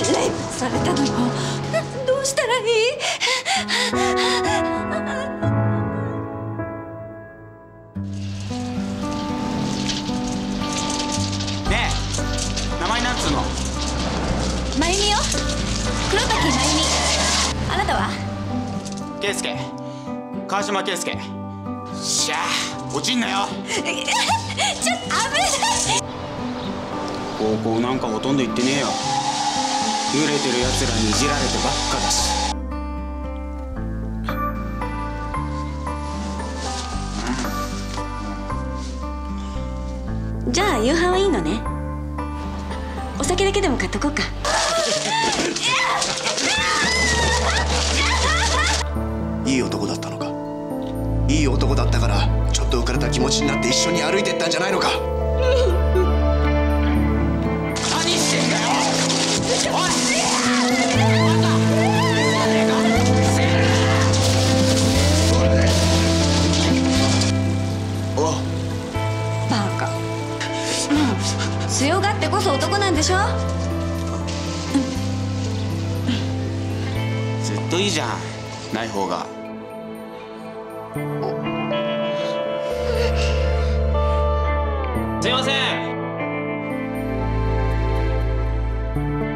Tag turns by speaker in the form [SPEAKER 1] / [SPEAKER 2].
[SPEAKER 1] レイプされたのよ。どうしたらいい？
[SPEAKER 2] ねえ、名前なんつうの？
[SPEAKER 1] まゆみよ。黒滝まゆみ。あなたは？
[SPEAKER 2] 圭介。川島圭介。しゃあ、落ちんなよ。
[SPEAKER 1] ちょっと危ない。
[SPEAKER 2] 高校なんかほとんど行ってねえよ。揺れてるやつらにいじられてばっかだし。
[SPEAKER 1] じゃあ夕飯はいいのね。お酒だけでも買っとこうか。
[SPEAKER 3] いい男だったのか。いい男だったからちょっと浮かれた気持ちになって一緒に歩いてったんじゃないのか。
[SPEAKER 2] 何してんだよ。おい。
[SPEAKER 1] バカ。強がってこそ男なんでしょ。
[SPEAKER 2] ずっといいじゃん、ない方が。すいません。